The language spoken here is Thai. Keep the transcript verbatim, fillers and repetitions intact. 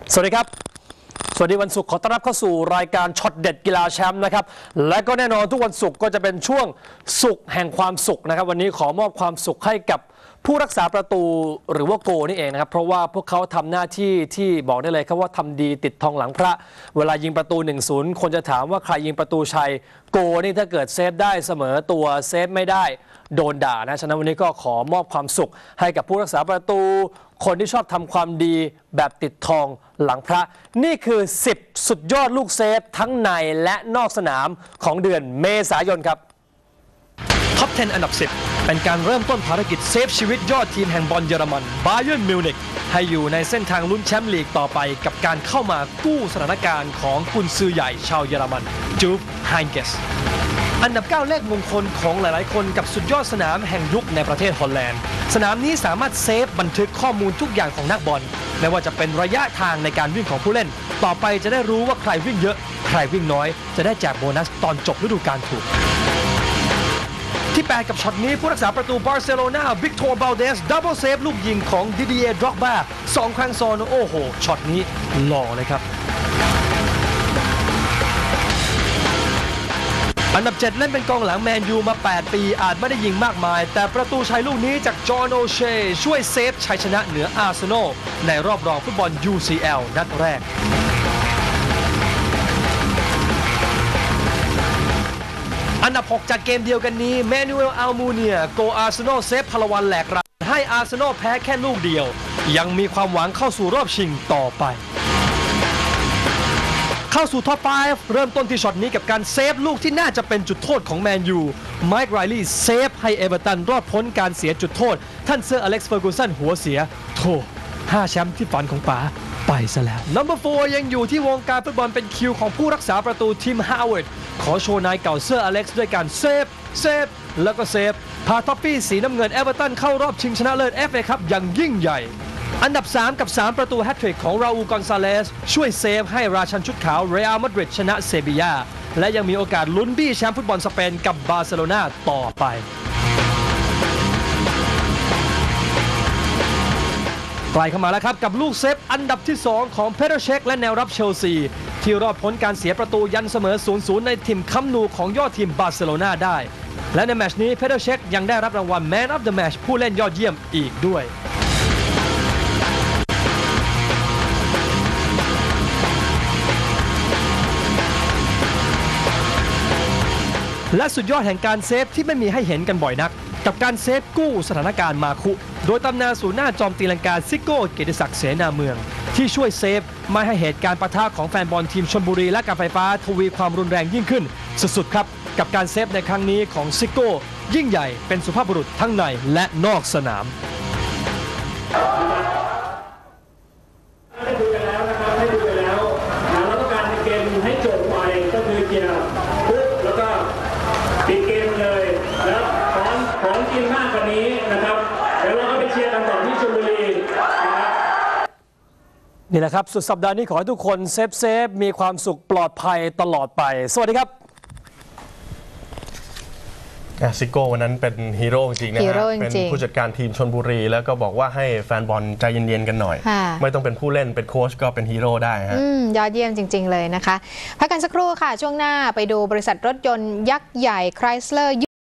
สวัสดีครับสวัสดีวันศุกร์ขอต้อนรับเข้าสู่รายการช็อตเด็ดกีฬาแชมป์นะครับและก็แน่นอนทุกวันศุกร์ก็จะเป็นช่วงศุกร์แห่งความสุขนะครับวันนี้ขอมอบความสุขให้กับผู้รักษาประตูหรือว่าโกนี่เองนะครับเพราะว่าพวกเขาทำหน้าที่ที่บอกได้เลยครับว่าทำดีติดทองหลังพระเวลายิงประตู หนึ่งศูนย์ คนจะถามว่าใครยิงประตูชัยโกนี่ถ้าเกิดเซฟได้เสมอตัวเซฟไม่ได้โดนด่านะฉะนั้นวันนี้ก็ขอมอบความสุขให้กับผู้รักษาประตูคนที่ชอบทำความดีแบบติดทองหลังพระนี่คือสิบสุดยอดลูกเซฟทั้งในและนอกสนามของเดือนเมษายนครับท็อปสิบอันดับสิบเป็นการเริ่มต้นภารกิจเซฟชีวิตยอดทีมแห่งบอลเยอรมันบาเยิร์นมิวนิกให้อยู่ในเส้นทางลุ้นแชมป์ลีกต่อไปกับการเข้ามากู้สถานการณ์ของกุนซือใหญ่ชาวเยอรมันจูฟไฮน์เกสอันดับเก้าเลขมงคลของหลายๆคนกับสุดยอดสนามแห่งยุคในประเทศฮอลแลนด์สนามนี้สามารถเซฟบันทึกข้อมูลทุกอย่างของนักบอลไม่ว่าจะเป็นระยะทางในการวิ่งของผู้เล่นต่อไปจะได้รู้ว่าใครวิ่งเยอะใครวิ่งน้อยจะได้แจกโบนัสตอนจบฤดูกาลถูกที่แปดกับช็อตนี้ผู้รักษาประตูบาร์เซโลนาวิกตอร์ บาลเดสดับเบิลเซฟลูกยิงของดิดิเอร์ ดร็อกบาสองครั้งซ้อนโอ้โหช็อตนี้หล่อเลยครับอันดับเจ็ดเล่นเป็นกองหลังแมนยูมาแปดปีอาจไม่ได้ยิงมากมายแต่ประตูชัยลูกนี้จากจอห์น โอเชช่วยเซฟชัยชนะเหนืออาร์เซนอลในรอบรองฟุตบอล ยู ซี แอล นัดแรกอันดับหกจากเกมเดียวกันนี้แมนูเอล อัลมูเนียโกอาร์เซนอลเซฟพลวันแหลกรันให้อาร์เซนอลแพ้แค่ลูกเดียวยังมีความหวังเข้าสู่รอบชิงต่อไปเข้าสู่ท็อปห้าเริ่มต้นที่ช็อตนี้กับการเซฟลูกที่น่าจะเป็นจุดโทษของแมนยูไมค์ไรลี่เซฟให้เอเวอร์ตันรอดพ้นการเสียจุดโทษท่านเซอร์อเล็กซ์เฟอร์กูสันหัวเสียโธ่ห้าแชมป์ที่ฝันของป๋าไปซะแล้ว นัมเบอร์ โฟร์ ยังอยู่ที่วงการฟุตบอลเป็นคิวของผู้รักษาประตูทีมฮาวเวิร์ดขอโชว์นายเก่าเซอร์อเล็กซ์ด้วยการเซฟเซฟแล้วก็เซฟพาท็อปปี้สีน้ำเงินเอเวอร์ตันเข้ารอบชิงชนะเลิศ เอฟ เอ คัพอย่างยิ่งใหญ่อันดับสามกับสามประตูแฮตทริกของราอูล กอนซาเลสช่วยเซฟให้ราชันชุดขาวเรอัลมาดริดชนะเซบียาและยังมีโอกาสลุ้นบี้แชมป์ฟุตบอลสเปนกับบาร์เซโลนาต่อไปใกล้เข้ามาแล้วครับกับลูกเซฟอันดับที่สองของเพเทอร์เช็คและแนวรับเชลซีที่รอดพ้นการเสียประตูยันเสมอ ศูนย์ ศูนย์ ในทีมคัมนูของยอดทีมบาร์เซโลนาได้และในแมตช์นี้เพเทอร์เช็คยังได้รับรางวัล Man of the Match ผู้เล่นยอดเยี่ยมอีกด้วยและสุดยอดแห่งการเซฟที่ไม่มีให้เห็นกันบ่อยนักกับการเซฟกู้สถานการณ์มาคุโดยตำนานศูนย์หน้าจอมตีลังกาซิโก้เกียรติศักดิ์เสนาเมืองที่ช่วยเซฟไม่ให้เหตุการณ์ปะทะของแฟนบอลทีมชลบุรีและการไฟฟ้าทวีความรุนแรงยิ่งขึ้นสุดๆครับกับการเซฟในครั้งนี้ของซิโก้ยิ่งใหญ่เป็นสุภาพบุรุษทั้งในและนอกสนามให้ดูไปแล้วนะครับให้ดูไปแล้วแล้วต้องการเกมให้จบไปก็คือเกียร์ปุ๊บแล้วก็ปิดเกมเลยแล้วของของกินมากกว่านี้นะครับเดี๋ยวเราก็ไปเชียร์กันต่อที่ชลบุรีนะครับนี่แหละครับสุดสัปดาห์นี้ขอให้ทุกคนเซฟเซฟมีความสุขปลอดภัยตลอดไปสวัสดีครับซิโก้วันนั้นเป็นฮีโร่จริงนะฮะเป็นผู้จัดการทีมชลบุรีแล้วก็บอกว่าให้แฟนบอลใจเย็นๆกันหน่อยไม่ต้องเป็นผู้เล่นเป็นโค้ชก็เป็นฮีโร่ได้ฮะยอดเยี่ยมจริงๆเลยนะคะพักกันสักครู่ค่ะช่วงหน้าไปดูบริษัทรถยนต์ยักษ์ใหญ่ไครสเลอร์